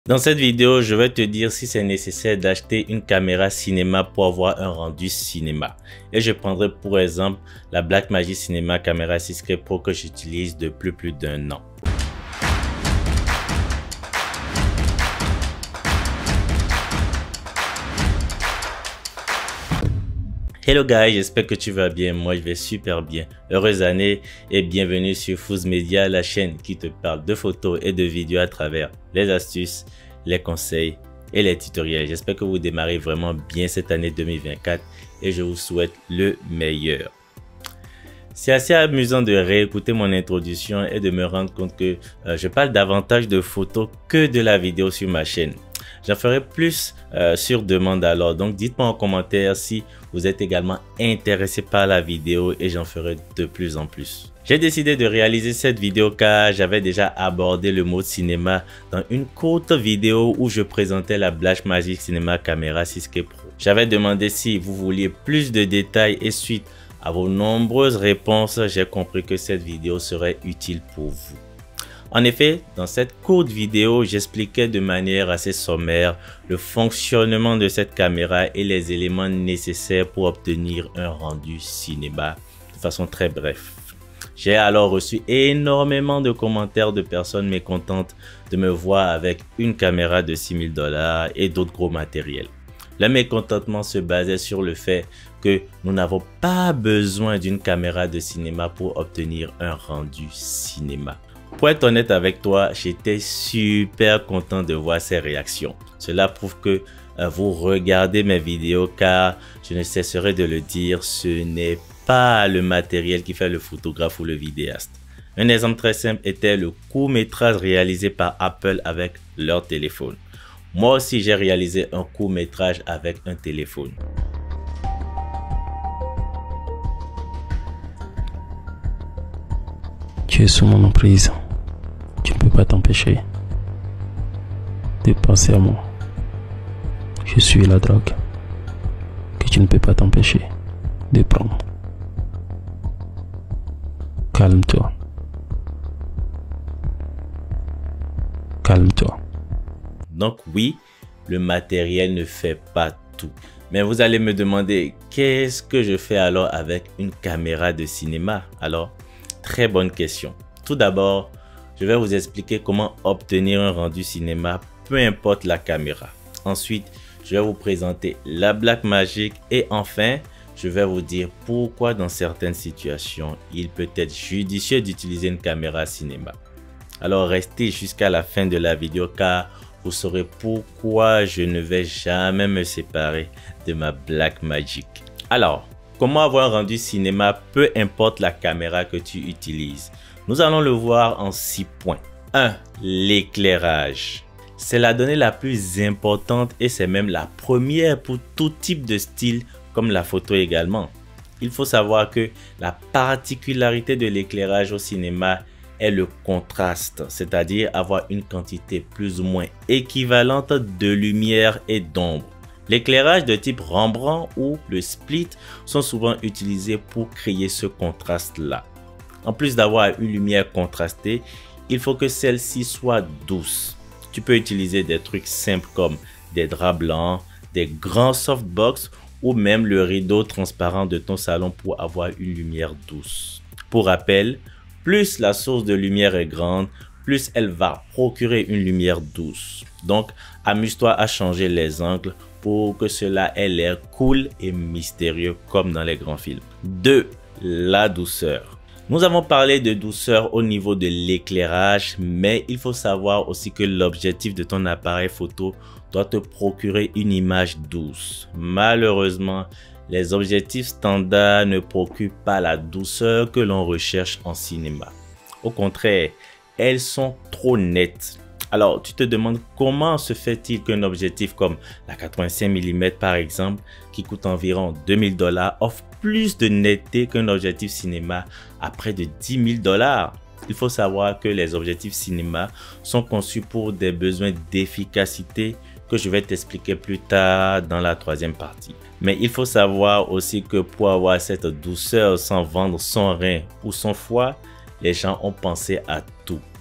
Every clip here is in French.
Dans cette vidéo, je vais te dire si c'est nécessaire d'acheter une caméra cinéma pour avoir un rendu cinéma. Et je prendrai pour exemple la Blackmagic Cinema Camera 6K Pro que j'utilise depuis plus d'1 an. Hello guys, j'espère que tu vas bien, moi je vais super bien. Heureuse année et bienvenue sur Fooz Media, la chaîne qui te parle de photos et de vidéos à travers les astuces, les conseils et les tutoriels. J'espère que vous démarrez vraiment bien cette année 2024 et je vous souhaite le meilleur. C'est assez amusant de réécouter mon introduction et de me rendre compte que je parle davantage de photos que de la vidéo sur ma chaîne. J'en ferai plus sur demande alors, donc dites-moi en commentaire si vous êtes également intéressé par la vidéo et j'en ferai de plus en plus. J'ai décidé de réaliser cette vidéo car j'avais déjà abordé le mode cinéma dans une courte vidéo où je présentais la Blackmagic Cinema Camera 6K Pro. J'avais demandé si vous vouliez plus de détails et suite à vos nombreuses réponses, j'ai compris que cette vidéo serait utile pour vous. En effet, dans cette courte vidéo, j'expliquais de manière assez sommaire le fonctionnement de cette caméra et les éléments nécessaires pour obtenir un rendu cinéma de façon très brève. J'ai alors reçu énormément de commentaires de personnes mécontentes de me voir avec une caméra de 6 000 $ et d'autres gros matériels. Le mécontentement se basait sur le fait que nous n'avons pas besoin d'une caméra de cinéma pour obtenir un rendu cinéma. Pour être honnête avec toi, j'étais super content de voir ces réactions. Cela prouve que vous regardez mes vidéos car je ne cesserai de le dire, ce n'est pas le matériel qui fait le photographe ou le vidéaste. Un exemple très simple était le court-métrage réalisé par Apple avec leur téléphone. Moi aussi, j'ai réalisé un court-métrage avec un téléphone. Tu es sous mon emprise. Tu ne peux pas t'empêcher de penser à moi. Je suis la drogue que tu ne peux pas t'empêcher de prendre. Calme-toi. Calme-toi. Donc oui, le matériel ne fait pas tout. Mais vous allez me demander, qu'est-ce que je fais alors avec une caméra de cinéma? Alors, très bonne question. Tout d'abord, je vais vous expliquer comment obtenir un rendu cinéma, peu importe la caméra. Ensuite, je vais vous présenter la Blackmagic et enfin, je vais vous dire pourquoi dans certaines situations, il peut être judicieux d'utiliser une caméra cinéma. Alors, restez jusqu'à la fin de la vidéo car vous saurez pourquoi je ne vais jamais me séparer de ma Blackmagic. Alors, comment avoir un rendu cinéma, peu importe la caméra que tu utilises? Nous allons le voir en 6 points. 1. L'éclairage. C'est la donnée la plus importante et c'est même la première pour tout type de style comme la photo également. Il faut savoir que la particularité de l'éclairage au cinéma est le contraste, c'est-à-dire avoir une quantité plus ou moins équivalente de lumière et d'ombre. L'éclairage de type Rembrandt ou le split sont souvent utilisés pour créer ce contraste-là. En plus d'avoir une lumière contrastée, il faut que celle-ci soit douce. Tu peux utiliser des trucs simples comme des draps blancs, des grands softbox ou même le rideau transparent de ton salon pour avoir une lumière douce. Pour rappel, plus la source de lumière est grande, plus elle va procurer une lumière douce. Donc, amuse-toi à changer les angles pour que cela ait l'air cool et mystérieux comme dans les grands films. 2. La douceur. Nous avons parlé de douceur au niveau de l'éclairage, mais il faut savoir aussi que l'objectif de ton appareil photo doit te procurer une image douce. Malheureusement, les objectifs standards ne procurent pas la douceur que l'on recherche en cinéma. Au contraire, elles sont trop nettes. Alors, tu te demandes comment se fait-il qu'un objectif comme la 85 mm par exemple, qui coûte environ 2000 $ offre plus de netteté qu'un objectif cinéma à près de 10 000 $. Il faut savoir que les objectifs cinéma sont conçus pour des besoins d'efficacité que je vais t'expliquer plus tard dans la 3e partie. Mais il faut savoir aussi que pour avoir cette douceur sans vendre son rein ou son foie, les gens ont pensé à tout.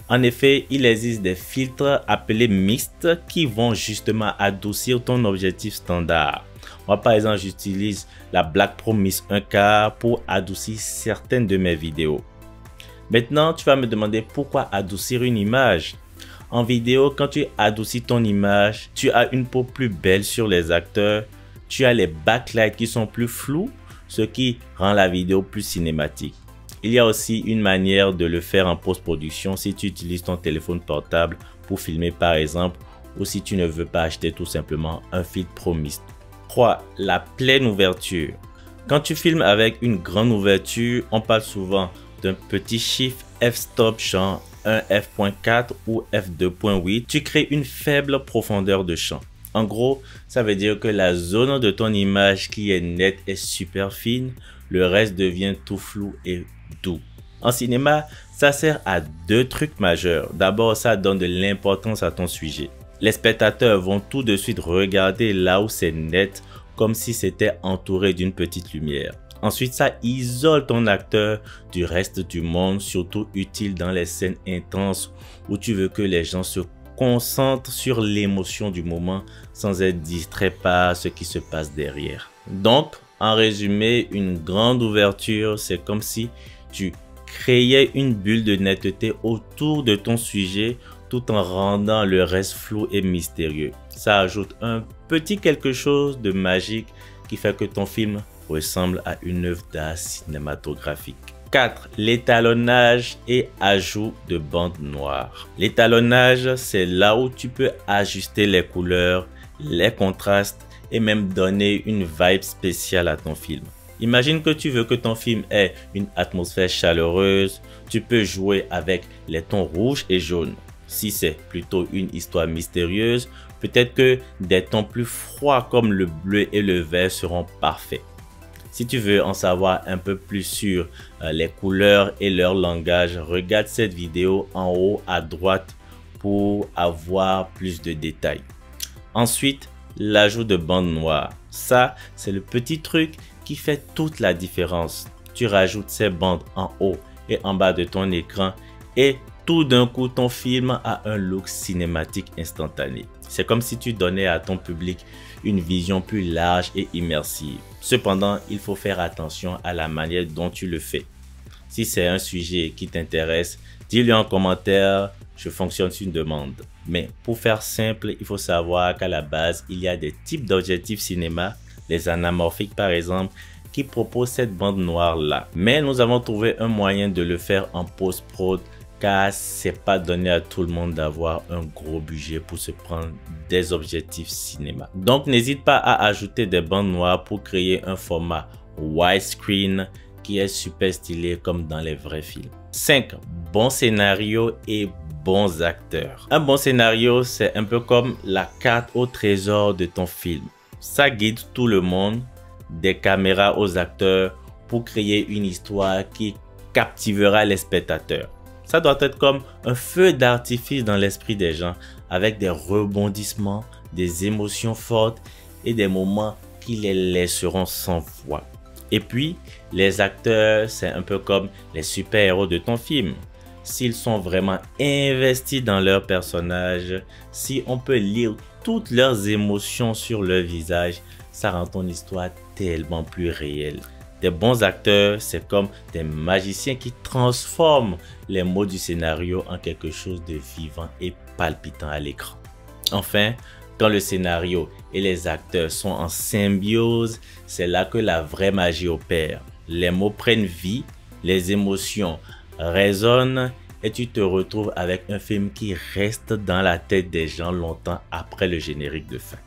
En effet, il existe des filtres appelés mixtes qui vont justement adoucir ton objectif standard. Moi, par exemple, j'utilise la Black Pro Mist 1K pour adoucir certaines de mes vidéos. Maintenant, tu vas me demander pourquoi adoucir une image. En vidéo, quand tu adoucis ton image, tu as une peau plus belle sur les acteurs, tu as les backlights qui sont plus flous, ce qui rend la vidéo plus cinématique. Il y a aussi une manière de le faire en post-production si tu utilises ton téléphone portable pour filmer par exemple, ou si tu ne veux pas acheter tout simplement un filtre Pro Mist. 3. La pleine ouverture. Quand tu filmes avec une grande ouverture, on parle souvent d'un petit chiffre f-stop genre 1 f.4 ou f2.8, tu crées une faible profondeur de champ. En gros, ça veut dire que la zone de ton image qui est nette est super fine, le reste devient tout flou et doux. En cinéma, ça sert à deux trucs majeurs. D'abord, ça donne de l'importance à ton sujet. Les spectateurs vont tout de suite regarder là où c'est net, comme si c'était entouré d'une petite lumière. Ensuite, ça isole ton acteur du reste du monde, surtout utile dans les scènes intenses où tu veux que les gens se concentrent sur l'émotion du moment sans être distrait par ce qui se passe derrière. Donc, en résumé, une grande ouverture, c'est comme si tu créais une bulle de netteté autour de ton sujet tout en rendant le reste flou et mystérieux. Ça ajoute un petit quelque chose de magique qui fait que ton film ressemble à une œuvre d'art cinématographique. 4. L'étalonnage et ajout de bandes noires. L'étalonnage, c'est là où tu peux ajuster les couleurs, les contrastes et même donner une vibe spéciale à ton film. Imagine que tu veux que ton film ait une atmosphère chaleureuse, tu peux jouer avec les tons rouges et jaunes. Si c'est plutôt une histoire mystérieuse, peut-être que des tons plus froids comme le bleu et le vert seront parfaits. Si tu veux en savoir un peu plus sur les couleurs et leur langage, regarde cette vidéo en haut à droite pour avoir plus de détails. Ensuite, l'ajout de bandes noires. Ça, c'est le petit truc qui fait toute la différence. Tu rajoutes ces bandes en haut et en bas de ton écran et tout d'un coup, ton film a un look cinématique instantané. C'est comme si tu donnais à ton public une vision plus large et immersive. Cependant, il faut faire attention à la manière dont tu le fais. Si c'est un sujet qui t'intéresse, dis-le en commentaire, je fonctionne sur une demande. Mais pour faire simple, il faut savoir qu'à la base, il y a des types d'objectifs cinéma, les anamorphiques par exemple, qui proposent cette bande noire là. Mais nous avons trouvé un moyen de le faire en post-prod, car c'est pas donné à tout le monde d'avoir un gros budget pour se prendre des objectifs cinéma. Donc n'hésite pas à ajouter des bandes noires pour créer un format widescreen qui est super stylé comme dans les vrais films. 5. Bon scénario et bons acteurs. Un bon scénario, c'est un peu comme la carte au trésor de ton film. Ça guide tout le monde, des caméras aux acteurs, pour créer une histoire qui captivera les spectateurs. Ça doit être comme un feu d'artifice dans l'esprit des gens, avec des rebondissements, des émotions fortes et des moments qui les laisseront sans voix. Et puis, les acteurs, c'est un peu comme les super-héros de ton film. S'ils sont vraiment investis dans leur personnage, si on peut lire toutes leurs émotions sur leur visage, ça rend ton histoire tellement plus réelle. Des bons acteurs, c'est comme des magiciens qui transforment les mots du scénario en quelque chose de vivant et palpitant à l'écran. Enfin, quand le scénario et les acteurs sont en symbiose, c'est là que la vraie magie opère. Les mots prennent vie, les émotions résonnent et tu te retrouves avec un film qui reste dans la tête des gens longtemps après le générique de fin.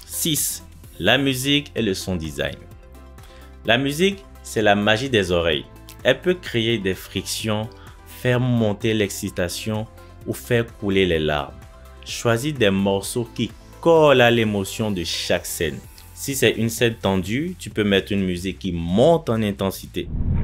6. La musique et le son design. La musique, c'est la magie des oreilles. Elle peut créer des frictions, faire monter l'excitation ou faire couler les larmes. Choisis des morceaux qui collent à l'émotion de chaque scène. Si c'est une scène tendue, tu peux mettre une musique qui monte en intensité.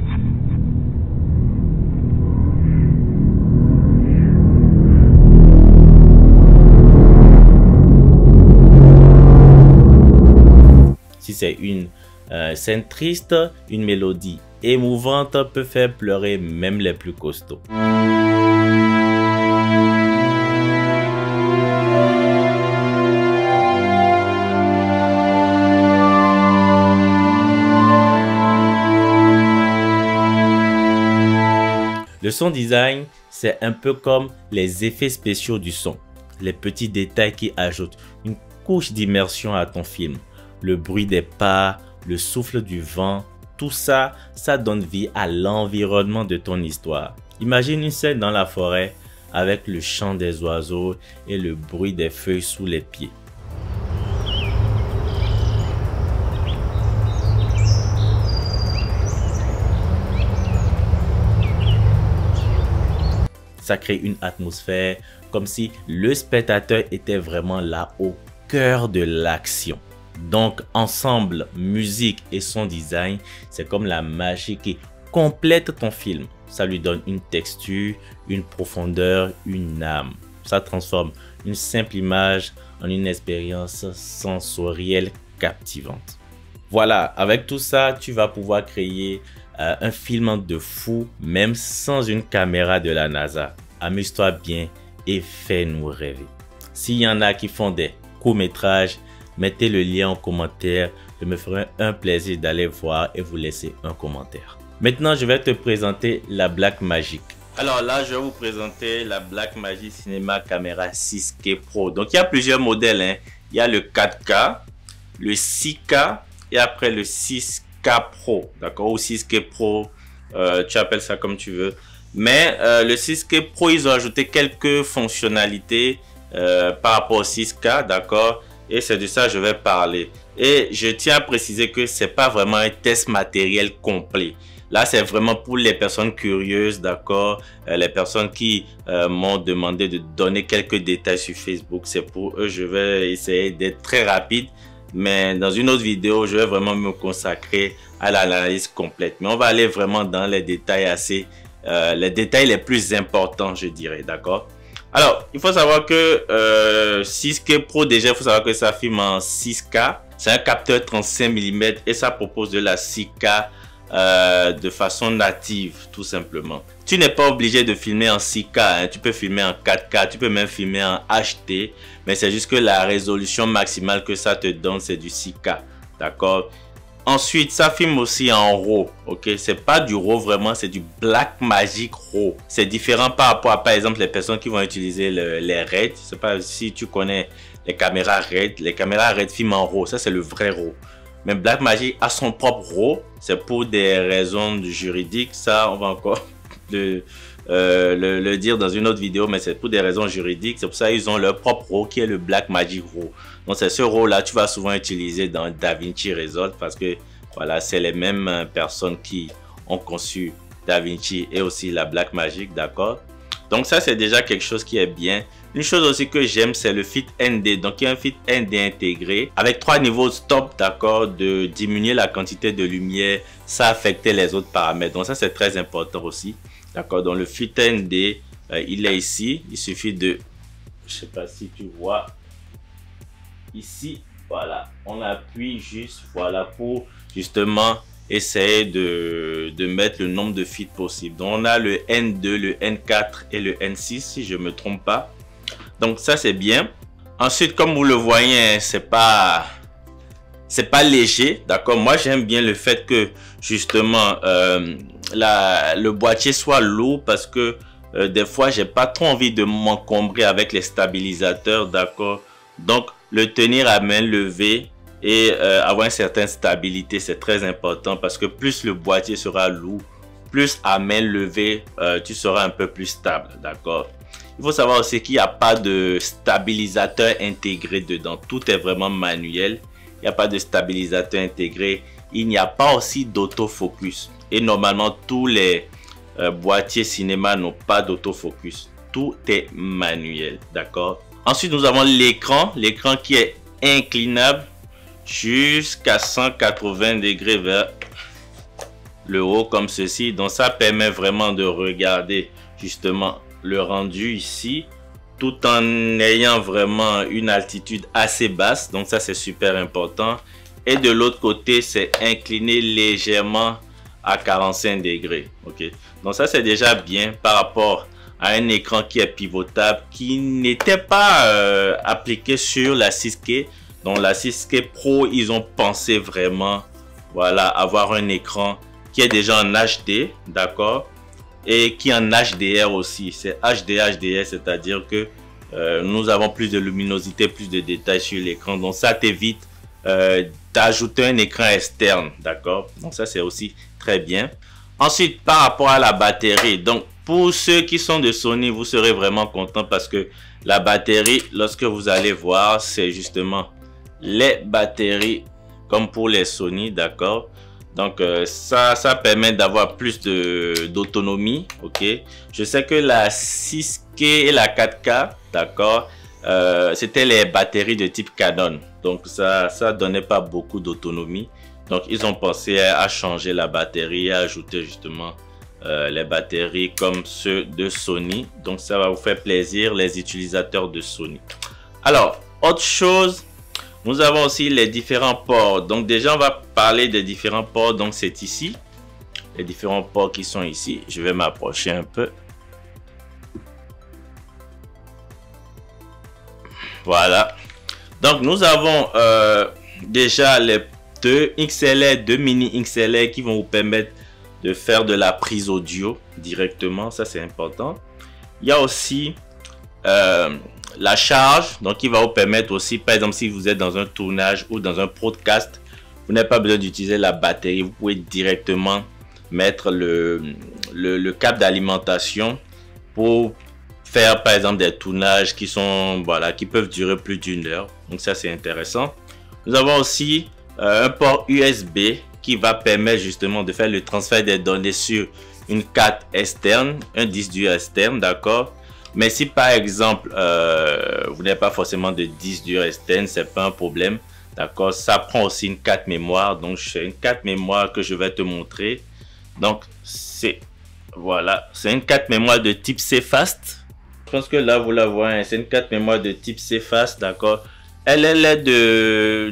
Si c'est une scène triste, une mélodie émouvante peut faire pleurer même les plus costauds. son design, c'est un peu comme les effets spéciaux du son. Les petits détails qui ajoutent une couche d'immersion à ton film. Le bruit des pas, le souffle du vent, tout ça, ça donne vie à l'environnement de ton histoire. Imagine une scène dans la forêt avec le chant des oiseaux et le bruit des feuilles sous les pieds. Ça crée une atmosphère comme si le spectateur était vraiment là au cœur de l'action. Donc ensemble, musique et son design, c'est comme la magie qui complète ton film. Ça lui donne une texture, une profondeur, une âme. Ça transforme une simple image en une expérience sensorielle captivante. Voilà, avec tout ça, tu vas pouvoir créer un film de fou, même sans une caméra de la NASA. Amuse-toi bien et fais-nous rêver. S'il y en a qui font des courts-métrages, mettez le lien en commentaire. Je me ferai un plaisir d'aller voir et vous laisser un commentaire. Maintenant, je vais te présenter la Blackmagic. Alors là, je vais vous présenter la Blackmagic Cinema Camera 6K Pro. Donc, il y a plusieurs modèles, hein. Il y a le 4K, le 6K et après le 6K Pro, d'accord, ou 6K Pro, tu appelles ça comme tu veux. Mais le 6K Pro, ils ont ajouté quelques fonctionnalités par rapport au 6K, d'accord. Et c'est de ça que je vais parler. Et je tiens à préciser que c'est pas vraiment un test matériel complet. Là, c'est vraiment pour les personnes curieuses, d'accord, les personnes qui m'ont demandé de donner quelques détails sur Facebook. C'est pour eux, je vais essayer d'être très rapide. Mais dans une autre vidéo, je vais vraiment me consacrer à l'analyse complète. Mais on va aller vraiment dans les détails les détails les plus importants, je dirais, d'accord. Alors, il faut savoir que 6K Pro, déjà, il faut savoir que ça filme en 6K. C'est un capteur 35 mm et ça propose de la 6K de façon native, tout simplement. Tu n'es pas obligé de filmer en 6K, hein. Tu peux filmer en 4K, tu peux même filmer en HD, mais c'est juste que la résolution maximale que ça te donne, c'est du 6K, d'accord. Ensuite, ça filme aussi en RAW, ok. C'est pas du RAW vraiment, c'est du Blackmagic RAW. C'est différent par rapport à, par exemple, les personnes qui vont utiliser les RED. Je sais pas si tu connais les caméras RED. Les caméras RED filment en RAW, ça c'est le vrai RAW. Mais Blackmagic a son propre RAW. C'est pour des raisons juridiques. Ça, on va encore le dire dans une autre vidéo, mais c'est pour des raisons juridiques. C'est pour ça qu'ils ont leur propre RAW qui est le Blackmagic RAW. Donc c'est ce RAW là tu vas souvent utiliser dans DaVinci Resolve parce que voilà, c'est les mêmes personnes qui ont conçu DaVinci et aussi la Blackmagic, d'accord. Donc ça c'est déjà quelque chose qui est bien. Une chose aussi que j'aime, c'est le Fit ND. Donc il y a un Fit ND intégré avec 3 niveaux stop, d'accord, de diminuer la quantité de lumière, ça affectait les autres paramètres. Donc ça c'est très important aussi, d'accord. Donc le Fit ND, il est ici. Il suffit de, je sais pas si tu vois ici, voilà, on appuie juste, voilà, pour justement essayer de mettre le nombre de feeds possible. Donc on a le N2, le N4 et le N6 si je me trompe pas. Donc ça c'est bien. Ensuite, comme vous le voyez, c'est pas léger, d'accord. Moi j'aime bien le fait que justement le boîtier soit lourd parce que des fois j'ai pas trop envie de m'encombrer avec les stabilisateurs, d'accord. Donc le tenir à main levée et avoir une certaine stabilité, c'est très important parce que plus le boîtier sera lourd, plus à main levée tu seras un peu plus stable, d'accord. Il faut savoir aussi qu'il n'y a pas de stabilisateur intégré dedans. Tout est vraiment manuel. Il n'y a pas de stabilisateur intégré. Il n'y a pas aussi d'autofocus. Et normalement, tous les boîtiers cinéma n'ont pas d'autofocus. Tout est manuel, d'accord. Ensuite, nous avons l'écran. L'écran qui est inclinable jusqu'à 180 degrés vers le haut comme ceci. Donc, ça permet vraiment de regarder justement le rendu ici tout en ayant vraiment une altitude assez basse. Donc ça c'est super important. Et de l'autre côté c'est incliné légèrement à 45 degrés, ok. Donc ça c'est déjà bien par rapport à un écran qui est pivotable qui n'était pas appliqué sur la 6K. Donc la 6K Pro, ils ont pensé vraiment, voilà, avoir un écran qui est déjà en HD, d'accord. et qui est en HDR aussi. C'est HDR, c'est-à-dire que nous avons plus de luminosité, plus de détails sur l'écran. Donc ça t'évite d'ajouter un écran externe, d'accord? Donc ça c'est aussi très bien. Ensuite, par rapport à la batterie, donc pour ceux qui sont de Sony, vous serez vraiment content parce que la batterie, lorsque vous allez voir, c'est justement les batteries comme pour les Sony, d'accord? Donc ça permet d'avoir plus d'autonomie, ok? Je sais que la 6K et la 4K, d'accord, c'était les batteries de type Canon, donc ça donnait pas beaucoup d'autonomie. Donc ils ont pensé à changer la batterie, à ajouter justement les batteries comme ceux de Sony. Donc ça va vous faire plaisir les utilisateurs de Sony. Alors autre chose, nous avons aussi les différents ports. Donc déjà on va parler des différents ports. Donc c'est ici les différents ports qui sont ici. Je vais m'approcher un peu. Voilà. Donc nous avons déjà les deux XLR, deux mini XLR qui vont vous permettre de faire de la prise audio directement. Ça c'est important. Il y a aussi la charge, donc il va vous permettre aussi, par exemple si vous êtes dans un tournage ou dans un podcast, vous n'avez pas besoin d'utiliser la batterie, vous pouvez directement mettre le câble d'alimentation pour faire par exemple des tournages qui sont, voilà, qui peuvent durer plus d'1 heure. Donc ça c'est intéressant. Nous avons aussi un port USB qui va permettre justement de faire le transfert des données sur une carte externe, un disque dur externe, d'accord. Mais si par exemple vous n'avez pas forcément de disque dur externe, c'est pas un problème, d'accord. Ça prend aussi une carte mémoire, donc c'est une carte mémoire que je vais te montrer. Donc c'est, voilà, c'est une carte mémoire de type CFast. Je pense que là vous la voyez, c'est une carte mémoire de type CFast, d'accord. Elle est de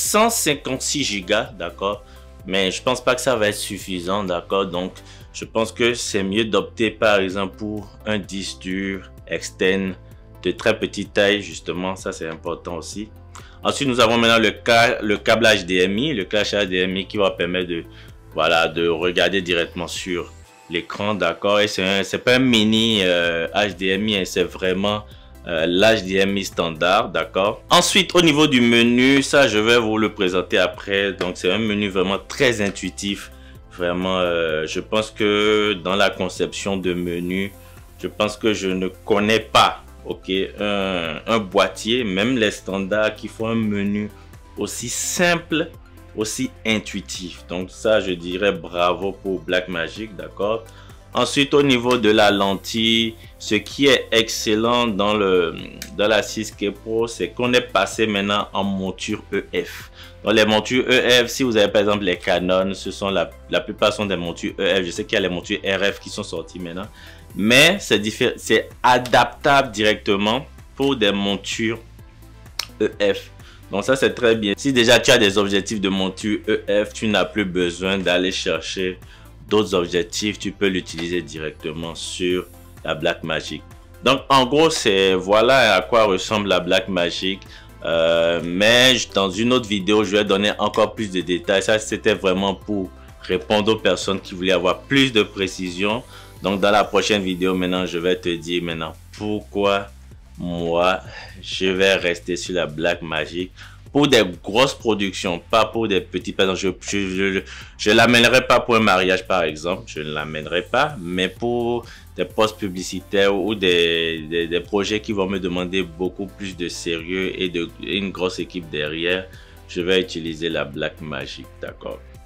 256 Go, d'accord. Mais je pense pas que ça va être suffisant, d'accord. Donc je pense que c'est mieux d'opter par exemple pour un disque dur externe de très petite taille, justement. Ça c'est important aussi. Ensuite nous avons maintenant le câble HDMI, le câble HDMI qui va permettre de, voilà, de regarder directement sur l'écran, d'accord. Et c'est pas un mini HDMI, hein, c'est vraiment l'HDMI standard, d'accord. Ensuite au niveau du menu, ça je vais vous le présenter après. Donc c'est un menu vraiment très intuitif. Vraiment je pense que dans la conception de menu, je pense que je ne connais pas, ok, un boîtier, même les standards, qui font un menu aussi simple, aussi intuitif. Donc ça je dirais bravo pour Blackmagic, d'accord. Ensuite au niveau de la lentille, ce qui est excellent dans la 6K Pro, c'est qu'on est passé maintenant en monture EF. Dans les montures EF, si vous avez par exemple les Canon, ce sont la plupart sont des montures EF. Je sais qu'il y a les montures RF qui sont sorties maintenant, mais c'est adaptable directement pour des montures EF. Donc ça c'est très bien. Si déjà tu as des objectifs de monture EF, tu n'as plus besoin d'aller chercher d'autres objectifs, tu peux l'utiliser directement sur la Blackmagic. Donc en gros c'est, voilà à quoi ressemble la Blackmagic. Mais dans une autre vidéo je vais donner encore plus de détails. Ça c'était vraiment pour répondre aux personnes qui voulaient avoir plus de précision. Donc dans la prochaine vidéo maintenant je vais te dire maintenant pourquoi moi je vais rester sur la Blackmagic pour des grosses productions, pas pour des petits. Par exemple, je l'amènerai pas pour un mariage par exemple, je ne l'amènerai pas, mais pour des postes publicitaires ou des projets qui vont me demander beaucoup plus de sérieux et une grosse équipe derrière, je vais utiliser la Blackmagic, d'accord.